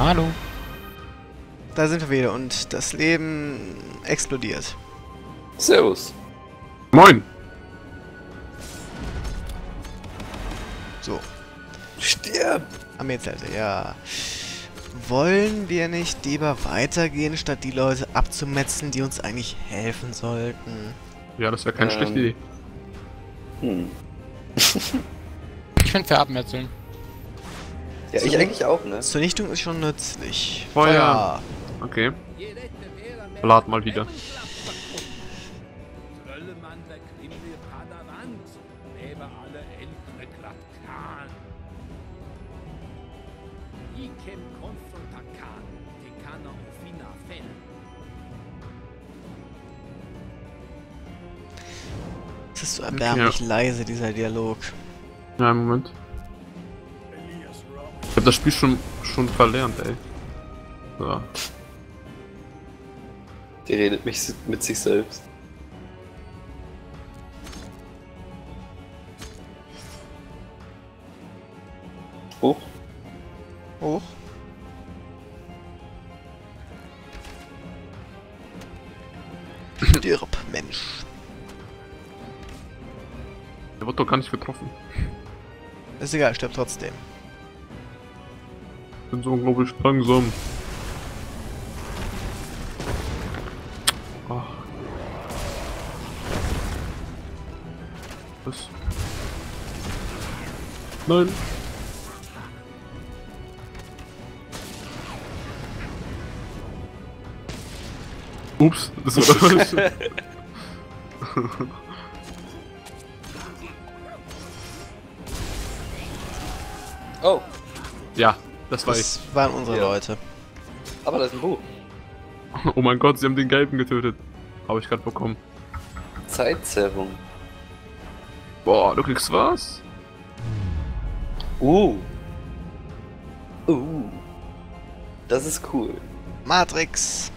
Hallo. Da sind wir wieder und das Leben explodiert. Servus. Moin! So, Stirb! Armeezelte, ja. Wollen wir nicht lieber weitergehen, statt die Leute abzumetzen, die uns eigentlich helfen sollten? Ja, das wäre keine schlechte Idee. Ich finde wir abmetzeln. Ja, ich eigentlich auch, ne? Zernichtung ist schon nützlich. Feuer. Okay. Lad mal wieder. Es ist so erbärmlich leise, dieser Dialog. Ja, Moment. Ich hab das Spiel schon verlernt, ey. So. Die redet mit sich selbst. Hoch. Hoch. Stirb, Mensch. Der wird doch gar nicht getroffen. Ist egal, stirb trotzdem. Ich bin so unglaublich langsam. Ach. Was? Nein. Ups, das war falsch. Oh, Ja, das war ich. Das waren unsere Ja. Leute. aber da ist ein Buch. Oh mein Gott, sie haben den Gelben getötet. Habe ich gerade bekommen. Zeitzerrung. Boah, du kriegst was? Uh. Das ist cool. Matrix.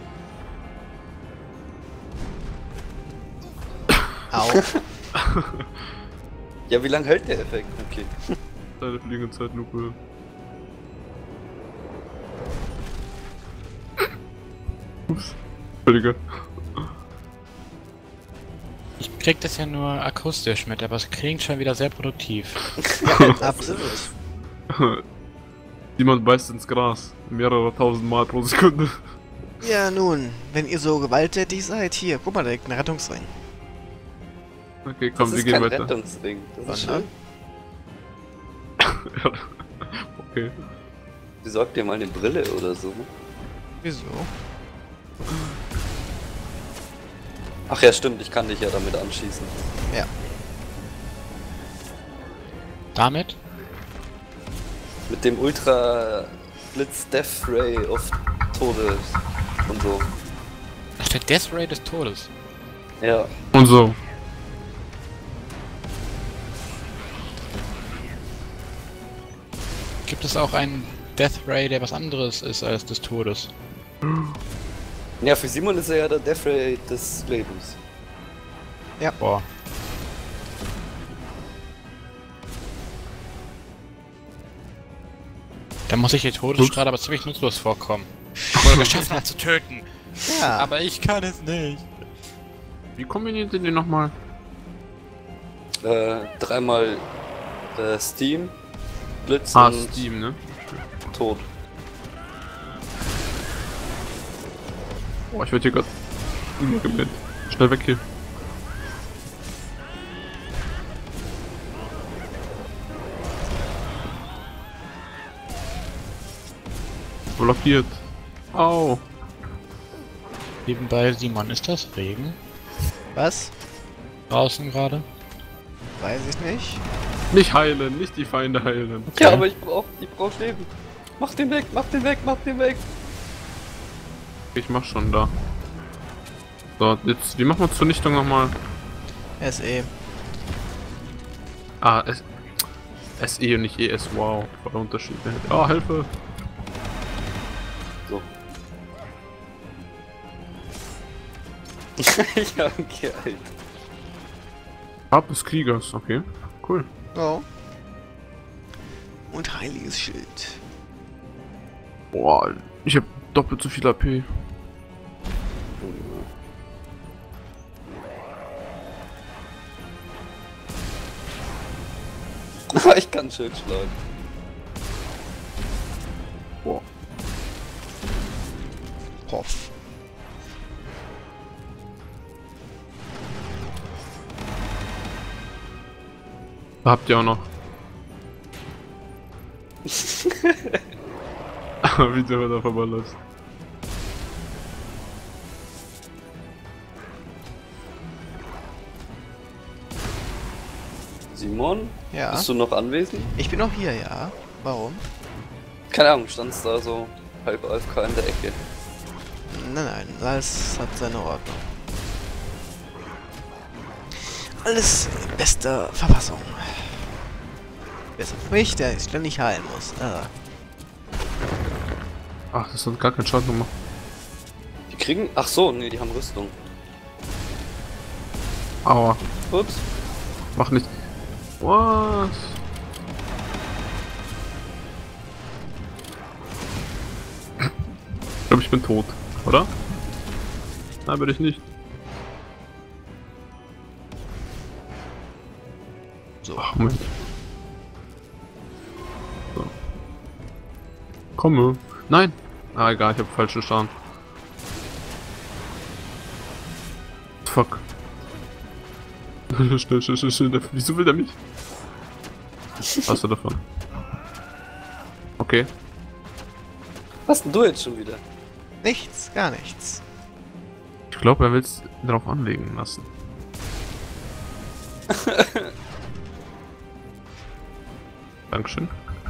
Au. Ja, wie lange hält der Effekt? Okay. Deine fliegende Zeitlupe. Ups. Entschuldige. Ich krieg das ja nur akustisch mit, aber es klingt schon wieder sehr produktiv. Absolut. Jemand beißt ins Gras. Mehrere tausend Mal pro Sekunde. Ja, nun, wenn ihr so gewalttätig seid, hier, guck mal, direkt ein Rettungsring. Okay, komm, Das wir ist gehen kein weiter. Rettungsring. Das ist Sondern? schön. Okay. Besorg dir mal eine Brille oder so. Wieso? Ach ja, stimmt, ich kann dich ja damit anschießen. Ja. Damit? Mit dem Ultra Blitz Death Ray of Todes und so. Ach, der Death Ray des Todes. Ja. Und so. Gibt es auch einen Death Ray, der was anderes ist als des Todes? Ja, für Simon ist er ja der Death Ray des Lebens. Boah. Da muss ich hier Todesstrahl aber ziemlich nutzlos vorkommen. Oder geschafft hat zu töten. Ja. Aber ich kann es nicht. Wie kombiniert ihr den nochmal? Dreimal Steam, Blitz Ah, und Steam, ne? Tod. Boah, ich werde hier gerade umgeblendet. Schnell weg hier. Blockiert. Au. Nebenbei, Simon, ist das Regen? Was? Draußen gerade? Weiß ich nicht. Nicht heilen, nicht die Feinde heilen. Ja, aber ich brauch Leben. Mach den weg, mach den weg, mach den weg. Ich mach schon da. So, jetzt, wie machen wir Zernichtung nochmal? SE. Ah, SE und nicht ES, wow. Voller Unterschied. Ah, Hilfe! So. Ja, okay, Alter. Stab des Kriegers, okay. Cool. Oh. Und heiliges Schild. Boah, ich hab doppelt so viel AP. Ich kann schön schlagen. Boah. Hoff. Da habt ihr auch noch. Wie der da verballert. Simon, Ja. bist du noch anwesend? Ich bin noch hier, ja. Warum? Keine Ahnung, standst da so halb AFK in der Ecke. Nein, alles hat seine Ordnung. Alles in bester Verfassung. Bis auf mich, der ständig heilen muss. Ach, das hat gar keinen Schaden gemacht. Die kriegen... Ach so, nee, die haben Rüstung. Aua. Ups. Mach nicht. Was? Ich glaube, ich bin tot, oder? Nein, bin ich nicht. So. Ach, Moment. So. Komme. Nein! Ah, egal, ich habe falschen Stern. Fuck. Schnell. Wieso will der mich? Was hast du davon? Okay. Was denn du jetzt schon wieder? Nichts, gar nichts. Ich glaube, er will es darauf anlegen lassen. Dankeschön.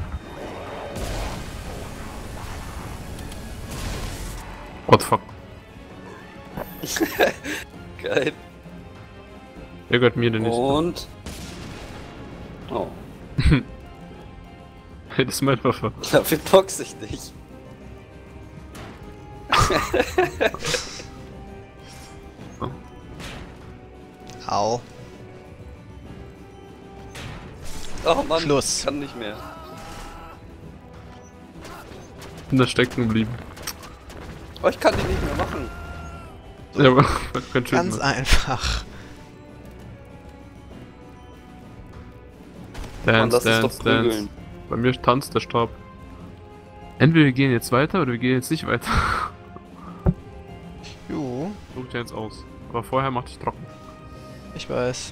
What the fuck? Geil. Der gehört mir denn nicht. Und... Oh, Hey, das ist meine Waffe. dafür box ich dich. Au. Oh Mann, Schluss. ich kann nicht mehr. Bin da stecken geblieben. Oh, ich kann die nicht mehr machen. Ja, aber kein Schild Ganz mehr. einfach. Mann, Dance, das ist dance, doch dance. prügeln. Bei mir tanzt der Stab. Entweder wir gehen jetzt weiter oder wir gehen jetzt nicht weiter. Jo, Such dir jetzt aus. Aber vorher mach dich trocken. ich weiß.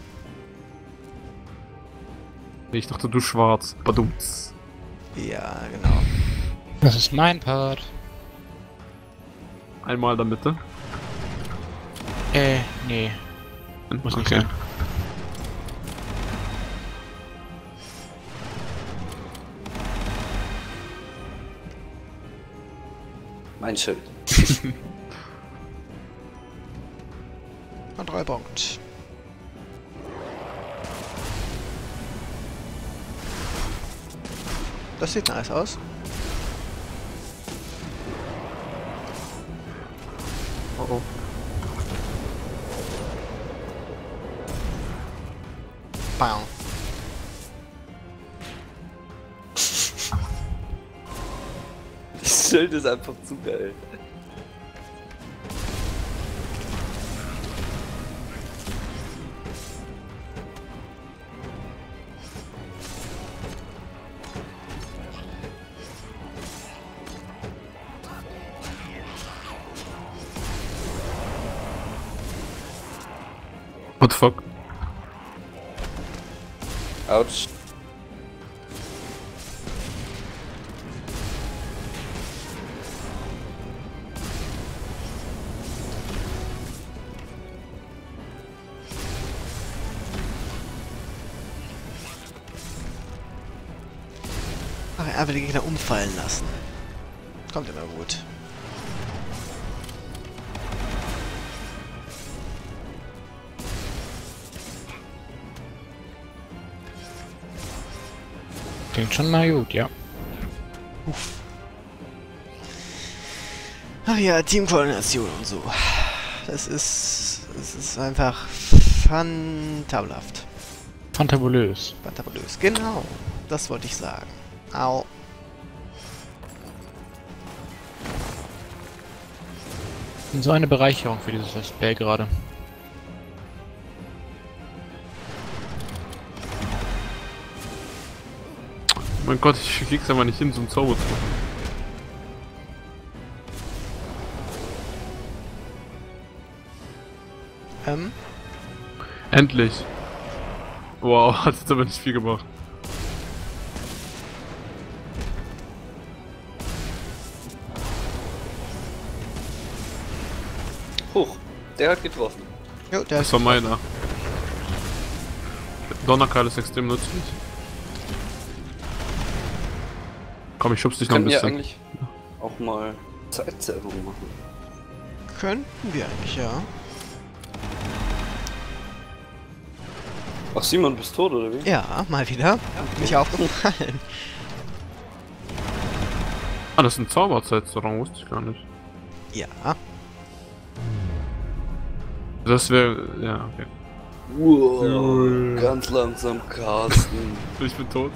Nee, ich dachte du schwarz. Badumts. Ja, genau. Das ist mein Part. Einmal da Mitte. Nee. Muss nicht Okay. sein. Mein Schild. Und 3 Punkt. Das sieht nice aus. Oh oh. Bam. Das Schild ist einfach zu geil. What the fuck? Autsch. Ach, einfach die Gegner umfallen lassen. Kommt immer gut. Klingt schon mal gut, ja. Ach ja, Teamkoordination und so. Es ist einfach fantabelhaft. Fantabulös. Fantabulös. Genau. Das wollte ich sagen. Au. bin so eine Bereicherung für dieses Let's Play gerade. Mein Gott, ich krieg's aber nicht hin, so einen Zauber zu machen. Endlich! Wow, hat jetzt aber nicht viel gemacht. Huch, der hat getroffen. Jo, der Das ist war meiner. Donnerkeil ist extrem nützlich. Komm, ich schub's dich noch ein Können wir bisschen. eigentlich auch mal Zeitzerrung machen? könnten wir eigentlich, ja. Ach, Simon, bist tot, oder wie? Ja, mal wieder. Nicht aufgefallen. Ah, das ist ein Zauberzeitraum, wusste ich gar nicht. Ja. Das wäre. Ja, okay. Wow, ganz langsam Carsten. Ich bin tot.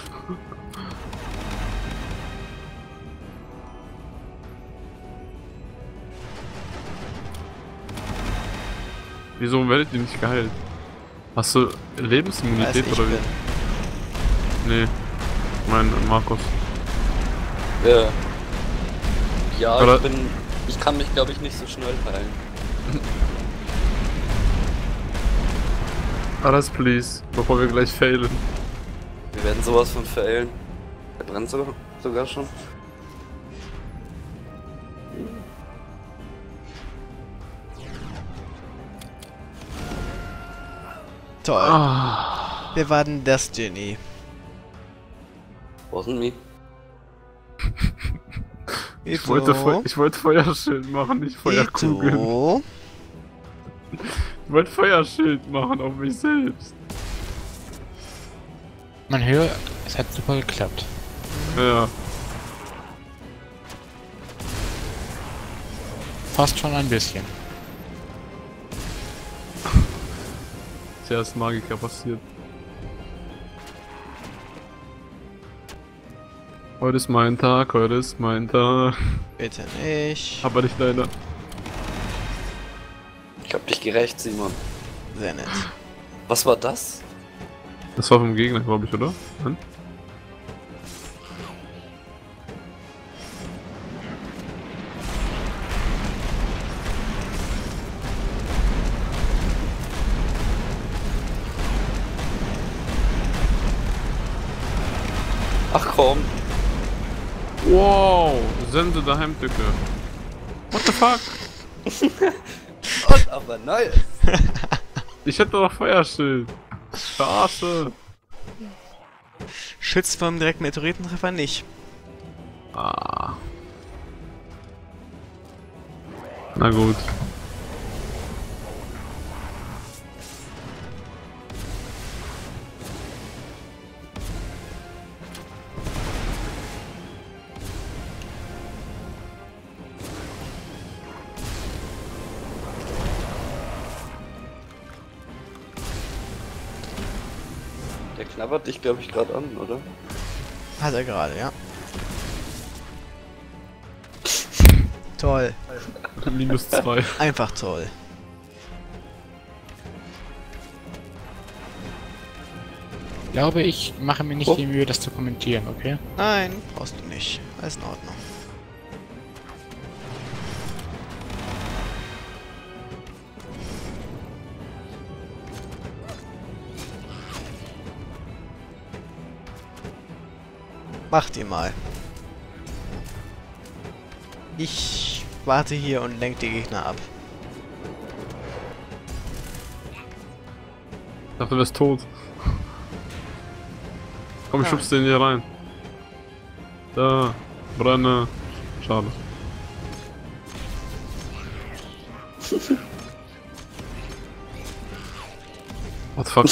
Wieso werdet ihr nicht geheilt? Hast du Lebensimmunität oder wie? Nee. Mein Markus. Ja. Ja, Oder- ich kann mich, glaube ich, nicht so schnell heilen. Alles please, bevor wir gleich failen. Wir werden sowas von failen. Der brennt sogar schon. Toll. Ah, Wir waren Destiny. Wasn't me. ich wollte Feuerschild machen, nicht Feuerkugeln. Ito. Ich wollte Feuerschild machen auf mich selbst. Man hört, es hat super geklappt. Ja. Fast schon ein bisschen. Tja, ist Magiker passiert. Heute ist mein Tag, heute ist mein Tag. Bitte nicht. Aber nicht leider. Ich hab dich gerecht, Simon. Sehr nett. Was war das? Das war vom Gegner, glaube ich, oder? Nein? Ach komm. Wow, Sense der Heimtücke. What the fuck? Und aber Neues. Ich hätte doch Feuerschild. Verarsche. Schützt vom direkten Meteoritentreffer nicht. Ah. Na gut. Der knabbert dich, glaube ich, gerade an, oder? Hat er gerade, ja. Toll. -2. Einfach toll. Ich glaube, ich mache mir nicht Oh. die Mühe, das zu kommentieren, okay? Nein, brauchst du nicht. Alles in Ordnung. Macht ihr mal. Ich warte hier und lenke die Gegner ab. Ich dachte, du wärst tot. Komm, ich Nein. schubst den hier rein. Da, brenne. Schade. What the fuck?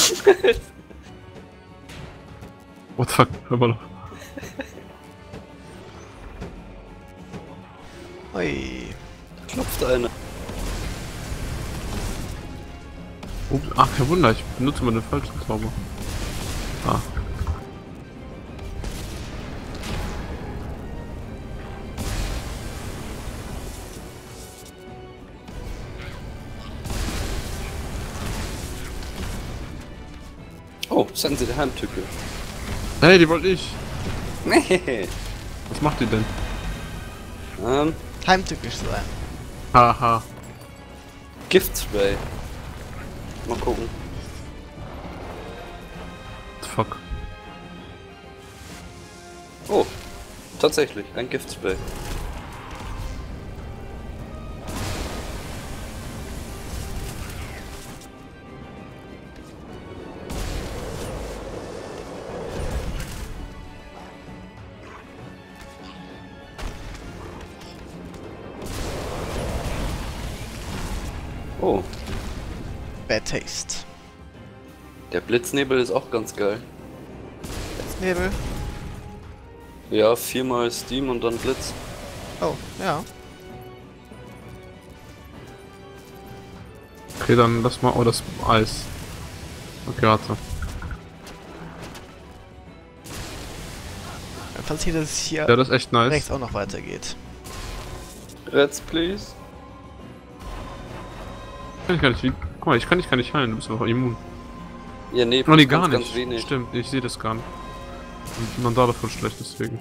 What the fuck? Hör mal auf. Ui. Klopft einer. Ups, ach, kein Wunder, ich benutze mal den falschen Zauber. Ah. Oh, sagen Sie der Heimtücke. Hey, die wollte ich. Nee. Was macht die denn? Heimtückisch sein. Haha. Giftspray. Mal gucken. Fuck. Oh, tatsächlich, ein Giftspray. Oh, Bad Taste. der Blitznebel ist auch ganz geil. Nebel. Ja, 4-mal Steam und dann Blitz. Oh, ja. Okay, dann lass mal. Oh, das Eis. Okay, warte. Falls hier das hier Ja, das ist echt nice. rechts auch noch weitergeht. Reds, please. Kann ich gar nicht. Guck mal, ich kann dich gar nicht heilen, du bist einfach immun. Ja, nee, Oh, nee, ganz, gar ganz nicht. wenig. Stimmt, ich sehe das gar nicht. Und man da davon schlecht, deswegen.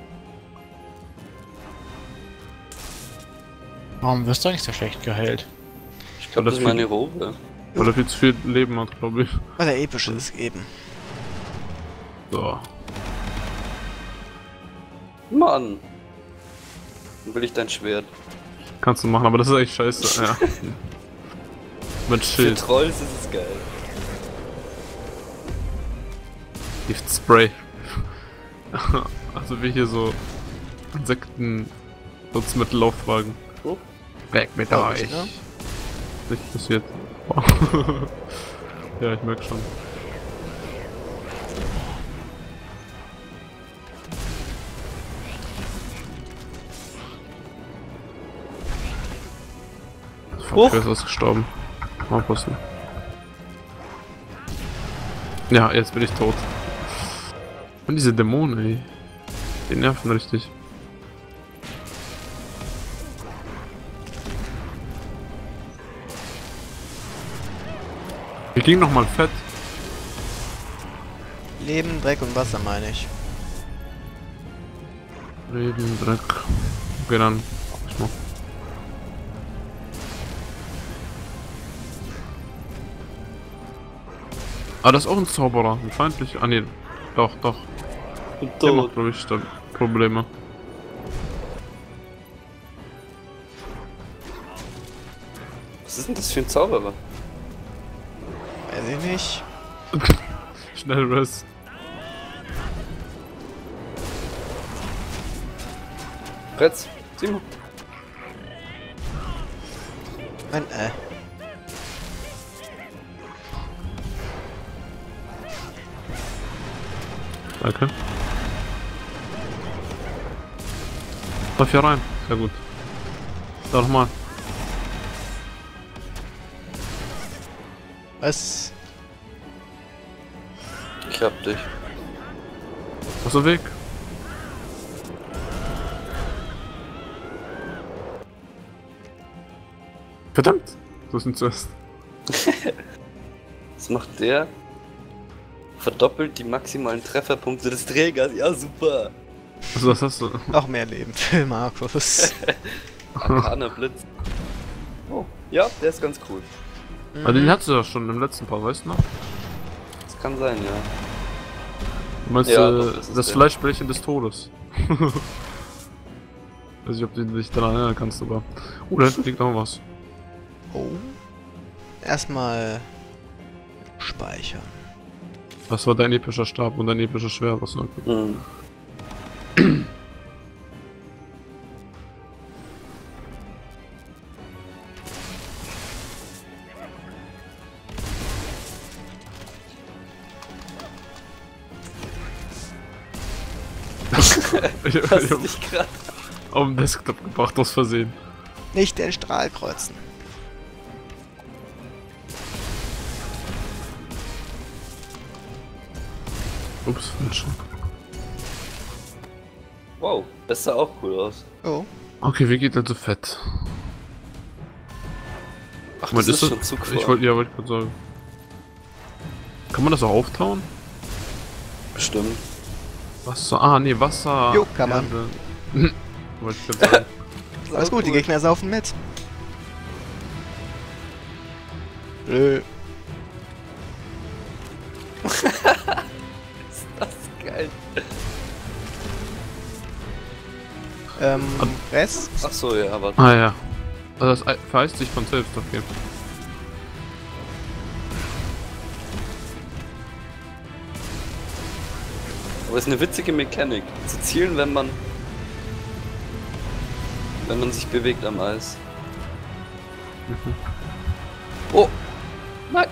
Warum wirst du eigentlich so schlecht geheilt? Ich glaube, das ist meine Robe. Weil er viel zu viel Leben hat, glaube ich. Weil der epische ist eben. So. Mann! Dann will ich dein Schwert. Kannst du machen, aber das ist echt scheiße. Ja. Mit Für Schild. Trolls ist es geil. Giftspray. Also wie hier so Insekten Nutzmittel auftragen. Oh. Weg mit Glaub euch. ich, ne? Nicht passiert. Ja, ich merke schon. Fuck, wer ist ausgestorben? Aufpassen. Ja, jetzt bin ich tot. Und diese Dämonen, ey. Die nerven richtig. Wir ging noch mal fett. Leben, Dreck und Wasser meine ich. Leben, Dreck. Okay, dann. Ich mach. Ah, das ist auch ein Zauberer. Ein feindlicher. Ah, ne. Doch, doch. Und Der tot. macht, glaube ich, dann Probleme. Was ist denn das für ein Zauberer? Weiß ich nicht. Schnell Rest. Reds, Simon. Ein Danke. Lauf hier rein. Sehr gut. Da nochmal. Was? Ich hab dich. Aus dem Weg. Verdammt! Du hast ihn zuerst. Was macht der? Verdoppelt die maximalen Trefferpunkte des Trägers. Ja, super. Also, was hast du? Noch mehr Leben für Markus. Arkaner Blitz. Oh, ja, der ist ganz cool. Aber den hattest du ja schon im letzten Part, weißt du noch? Das kann sein, ja. Du meinst Ja, doch, das ist das der. Fleischbällchen des Todes. Weiß nicht, ob du dich daran erinnern kannst, aber. Da hinten liegt noch was. Oh. Erstmal speichern. Was war dein epischer Stab und dein episches Schwert? Was noch? Mhm. Ich Hast hab du dich gerade... auf dem Desktop gebracht aus Versehen. Nicht den Strahl kreuzen. Ups, falsch. Wow, das sah auch cool aus. Oh. Okay, wie geht also fett? Ach, Moment, das ist das- schon Zug Ich wollte, ja, wollte ich gerade sagen. Kann man das auch auftauen? Bestimmt. Wasser. Ah, nee, Wasser. Jo, kann man. Erde. Wollte ich gerade sagen. Alles gut, die Gegner saufen mit. Nö. Ist das geil. Rest? Achso, ja, aber. Ah ja. Also das vereist sich von selbst, okay. Aber es ist eine witzige Mechanik. Zu zielen, wenn man sich bewegt am Eis. Oh! Nein!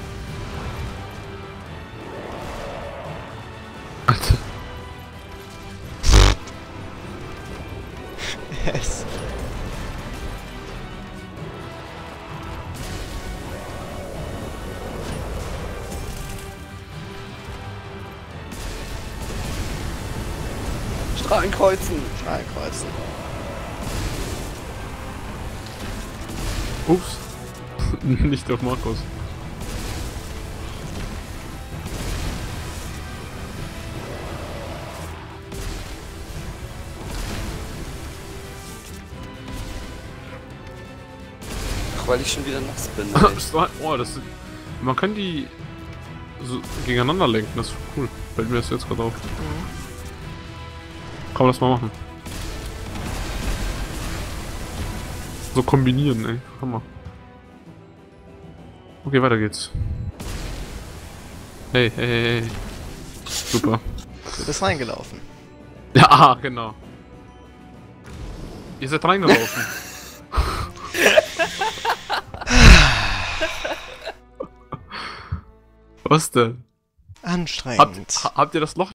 Alter. Yes. Strahlen kreuzen! Strahlkreuzen. Ups. Nicht auf Markus. Ach, weil ich schon wieder nass bin. Ey. Oh, das ist, man kann die so gegeneinander lenken, das ist cool. Fällt mir das jetzt gerade auf. Kann man das mal machen. So kombinieren, ey. Hammer. Okay, weiter geht's. Hey, hey, hey, hey. Super. Du bist reingelaufen. Ja, genau. Ihr seid reingelaufen. Was denn? Anstrengend. Habt ihr das Loch